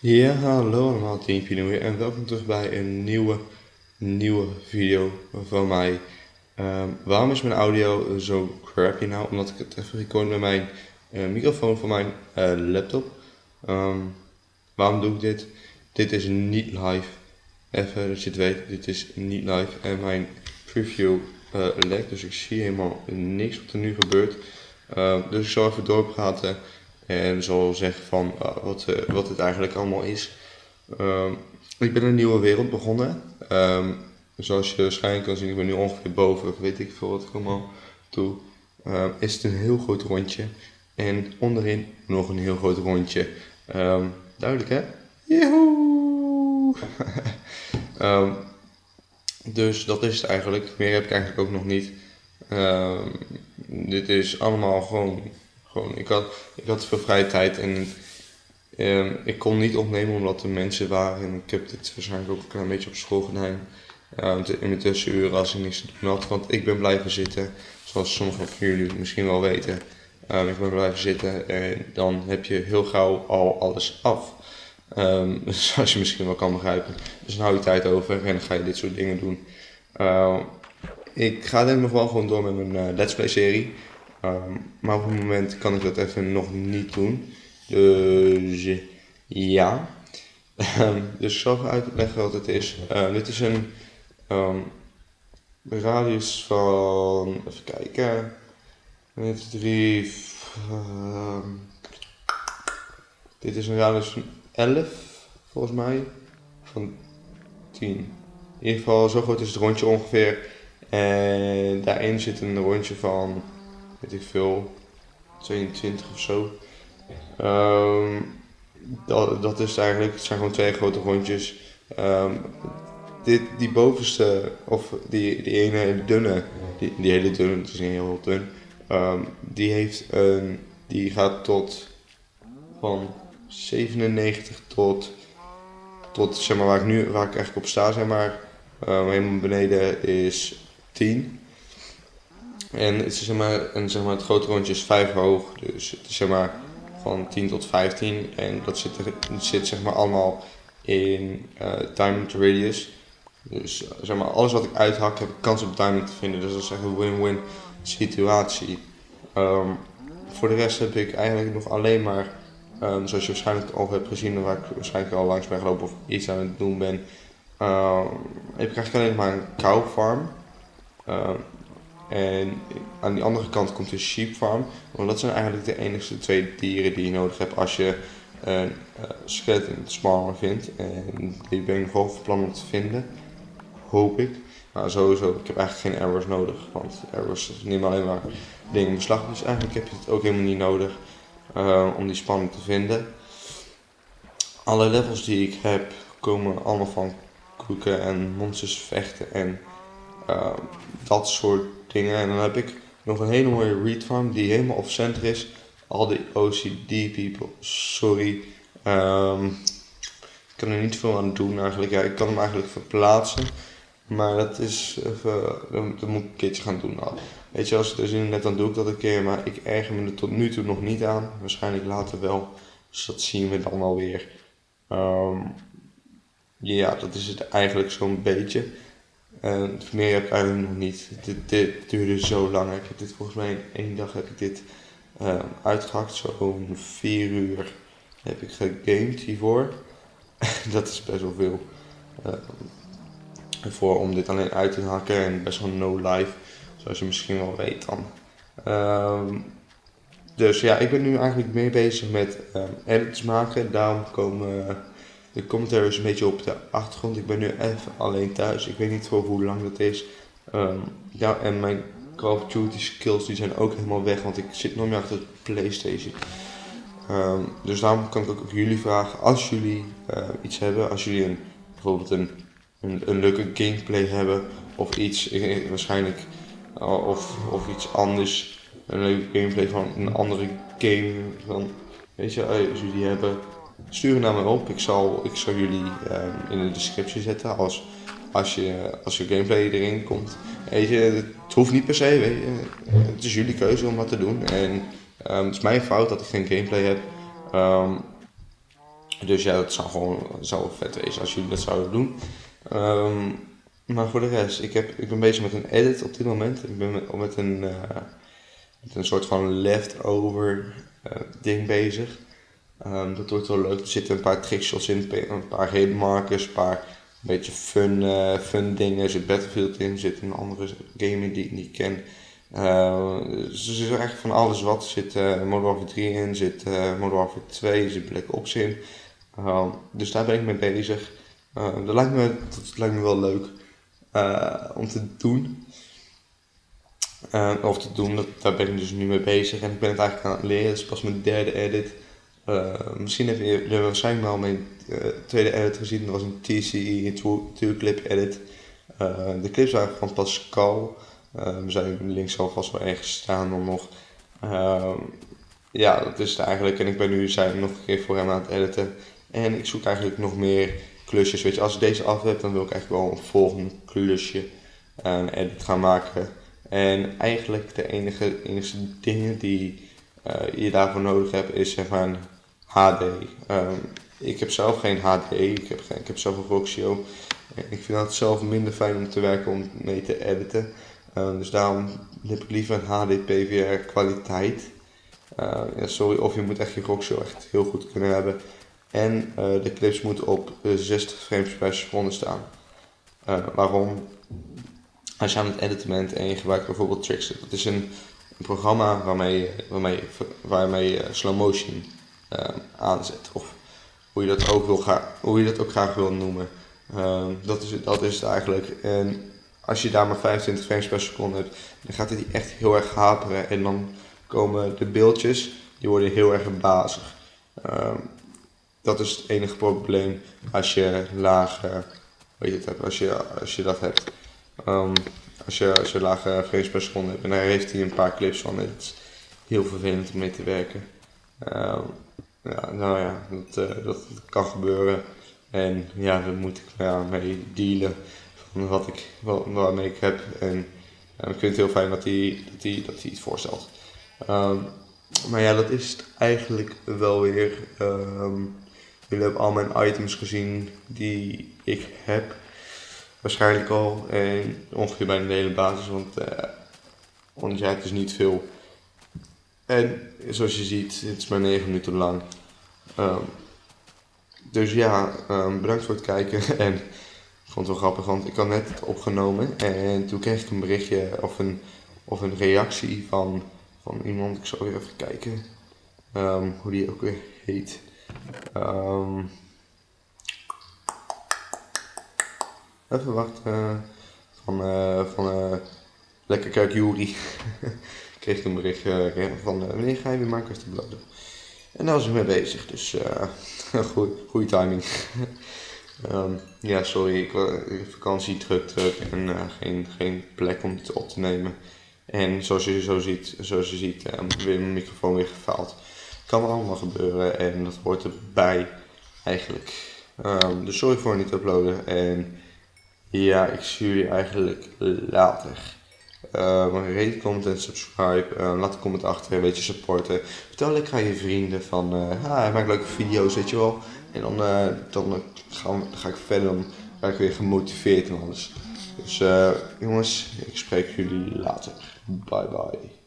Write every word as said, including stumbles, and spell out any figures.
Ja, hallo allemaal, Team Pino hier en welkom terug bij een nieuwe, nieuwe video van mij. Ehm, waarom is mijn audio zo crappy nou? Omdat ik het even record met mijn eh, microfoon van mijn eh, laptop. Ehm, waarom doe ik dit? Dit is niet live. Even dat je het weet, dit is niet live. En mijn preview uh, lekt, dus ik zie helemaal niks wat er nu gebeurt. Uh, dus ik zal even doorpraten en zal zeggen van uh, wat, uh, wat het eigenlijk allemaal is. Um, ik ben een nieuwe wereld begonnen. Um, zoals je waarschijnlijk kan zien, ik ben nu ongeveer boven, weet ik veel wat ik allemaal doe. Um, is het een heel groot rondje. En onderin nog een heel groot rondje. Um, duidelijk hè? Joehoe! um, dus dat is het eigenlijk. Meer heb ik eigenlijk ook nog niet. Um, dit is allemaal gewoon, gewoon ik, had, ik had veel vrije tijd en um, ik kon niet opnemen omdat er mensen waren. En ik heb dit waarschijnlijk ook een klein beetje op school gedaan. Um, in mijn tussenuren als ik niks te doen had. Want ik ben blijven zitten, zoals sommigen van jullie misschien wel weten. Um, ik ben blijven zitten en dan heb je heel gauw al alles af. Um, zoals je misschien wel kan begrijpen. Dus dan hou je tijd over en dan ga je dit soort dingen doen. Uh, ik ga denk nog wel gewoon door met mijn uh, Let's Play serie. Um, maar op het moment kan ik dat even nog niet doen. Dus ja. Um, dus ik zal even uitleggen wat het is. Uh, dit is een um, radius van, even kijken, drie, uh, dit is een radius van elf volgens mij, van tien. In ieder geval zo groot is het rondje ongeveer. En daarin zit een rondje van, weet ik veel, tweeëntwintig of zo. Um, dat, dat is eigenlijk, het zijn gewoon twee grote rondjes. Um, dit, die bovenste, of die, die ene hele dunne, die, die hele dunne, het is niet heel dun, um, die heeft een, die gaat tot van zevenennegentig tot, tot zeg maar waar ik nu, waar ik eigenlijk op sta, zeg maar, um, helemaal beneden is tien. En het is zeg maar, en zeg maar het grote rondje is vijf hoog, dus het is zeg maar van tien tot vijftien en dat zit, er, zit zeg maar allemaal in uh, diamond radius. Dus zeg maar alles wat ik uithak heb ik kans op diamond te vinden, dus dat is echt een win-win situatie. Um, voor de rest heb ik eigenlijk nog alleen maar, um, zoals je waarschijnlijk al hebt gezien, waar ik waarschijnlijk al langs ben gelopen of iets aan het doen ben, um, heb ik eigenlijk alleen maar een cow farm. Um, En aan die andere kant komt de sheep farm. Want dat zijn eigenlijk de enige twee dieren die je nodig hebt als je een uh, skeleton spawner vindt. En die ben ik nog wel van plan om te vinden. Hoop ik. Maar sowieso, ik heb eigenlijk geen arrows nodig. Want arrows nemen alleen maar dingen in beslag. Dus eigenlijk heb je het ook helemaal niet nodig uh, om die spanning te vinden. Alle levels die ik heb komen allemaal van koeken en monsters vechten en uh, dat soort dingen. En dan heb ik nog een hele mooie reed farm die helemaal off center is. Al die O C D people, sorry. Um, ik kan er niet veel aan doen eigenlijk. Ja, ik kan hem eigenlijk verplaatsen. Maar dat is even, dat moet ik een keertje gaan doen. Nou, weet je, als ik er zin in heb, dan doe ik dat een keer. Maar ik erger me er tot nu toe nog niet aan. Waarschijnlijk later wel. Dus dat zien we dan alweer. Um, ja, dat is het eigenlijk zo'n beetje. Uh, meer heb ik eigenlijk nog niet. Dit, dit duurde zo lang. Ik heb dit volgens mij in één dag heb ik dit uh, uitgehakt. Zo'n vier uur heb ik gegamed hiervoor. Dat is best wel veel. Uh, voor om dit alleen uit te hakken en best wel no life. Zoals je misschien wel weet dan. Uh, dus ja, ik ben nu eigenlijk meer bezig met um, edits maken. Daarom komen de commentaries een beetje op de achtergrond. Ik ben nu even alleen thuis. Ik weet niet voor hoe lang dat is. Um, ja, en mijn Call of Duty skills die zijn ook helemaal weg. Want ik zit nog meer achter de PlayStation. Um, dus daarom kan ik ook jullie vragen. Als jullie uh, iets hebben. Als jullie een, bijvoorbeeld een, een, een leuke gameplay hebben. Of iets. Eh, waarschijnlijk. Uh, of, of iets anders. Een leuke gameplay van een andere game. Van, weet je, als jullie hebben. Stuur het naar me op. Ik zal, ik zal jullie um, in de descriptie zetten als, als, je, als je gameplay erin komt. Weet je, het hoeft niet per se. Weet je. Het is jullie keuze om wat te doen. En um, het is mijn fout dat ik geen gameplay heb. Um, Dus ja, dat zou gewoon zou wel vet wezen als jullie dat zouden doen. Um, maar voor de rest, ik, heb, ik ben bezig met een edit op dit moment. Ik ben met, met, een, uh, met een soort van leftover uh, ding bezig. Um, dat wordt wel leuk. Er zitten een paar trickshots in, een paar hidden markers, een paar een beetje fun, uh, fun dingen. Er zit Battlefield in, er zit een andere game in die ik niet ken. Uh, dus er zit eigenlijk van alles wat. Er zit uh, Modern Warfare drie in, er zit uh, Modern Warfare twee, er zit Black Ops in. Uh, dus daar ben ik mee bezig. Uh, dat, lijkt me, dat lijkt me wel leuk uh, om te doen. Uh, of te doen, dat, daar ben ik dus nu mee bezig. En ik ben het eigenlijk aan het leren. Het is pas mijn derde edit. Uh, misschien hebben jullie waarschijnlijk wel mijn uh, tweede edit gezien. Dat was een T C E twee clip edit. Uh, de clips waren van Pascal. Uh, we zijn links alvast wel ergens staan dan nog. Uh, ja, dat is het eigenlijk. En ik ben nu zijn nog een keer voor hem aan het editen. En ik zoek eigenlijk nog meer klusjes. Weet je, als ik deze af heb, dan wil ik eigenlijk wel een volgende klusje uh, edit gaan maken. En eigenlijk de enige, enige dingen die uh, je daarvoor nodig hebt, is zeg maar een H D. Um, ik heb zelf geen H D, ik heb, geen, ik heb zelf een Roxio. Ik vind het zelf minder fijn om te werken om mee te editen. Uh, dus daarom heb ik liever een H D P V R kwaliteit. Uh, ja, sorry, of je moet echt je Roxio echt heel goed kunnen hebben. En uh, de clips moeten op uh, zestig frames per seconde staan. Uh, waarom? Als je aan het editen bent en je gebruikt bijvoorbeeld Trixter. Dat is een, een programma waarmee, waarmee, waarmee je slow motion uh, aanzet. Of hoe je dat ook, wil ga, hoe je dat ook graag wil noemen. Uh, dat, is, dat is het eigenlijk. En als je daar maar vijfentwintig frames per seconde hebt, dan gaat het echt heel erg haperen. En dan komen de beeldjes, die worden heel erg bazig. Uh, dat is het enige probleem als je lage, weet je het hebt, als je, als je dat hebt. Um, als, je, als je lage frames per seconde hebt. En daar heeft hij een paar clips van. Het is heel vervelend om mee te werken. Uh, ja, nou ja, dat, uh, dat, dat kan gebeuren. En ja, daar moet ik ja, mee dealen van wat ik, wat, waarmee ik heb. En uh, ik vind het heel fijn dat hij, dat hij, dat hij het voorstelt. Um, maar ja, dat is het eigenlijk wel weer. Um, jullie hebben al mijn items gezien die ik heb. Waarschijnlijk al. En ongeveer bij de hele basis. Want, uh, want ja, het is niet veel. En zoals je ziet, het is maar negen minuten lang. Um, dus ja, um, bedankt voor het kijken. En ik vond het wel grappig, want ik had net het opgenomen. En toen kreeg ik een berichtje of een, of een reactie van, van iemand. Ik zal weer even kijken um, hoe die ook weer heet. Um, even wachten. Van, uh, van uh, Lekker Kijk Juri. Kreeg ik een bericht uh, van uh, wanneer ga je weer Minecraft uploaden? En daar was ik mee bezig, dus uh, goede timing. um, ja, sorry, ik was vakantie druk druk en uh, geen, geen plek om het op te nemen. En zoals je zo ziet, zoals je ziet uh, weer mijn microfoon weer gefaald. Kan allemaal gebeuren en dat hoort erbij eigenlijk. Um, dus sorry voor het niet uploaden en ja, ik zie jullie eigenlijk later. Uh, rate, comment en subscribe. Uh, laat een comment achter, een beetje supporten. Vertel lekker aan je vrienden van, uh, ah, hij maakt leuke video's, weet je wel. En dan, uh, dan, uh, gaan we, dan ga ik verder, dan ga ik weer gemotiveerd en alles. Dus uh, jongens, ik spreek jullie later. Bye bye.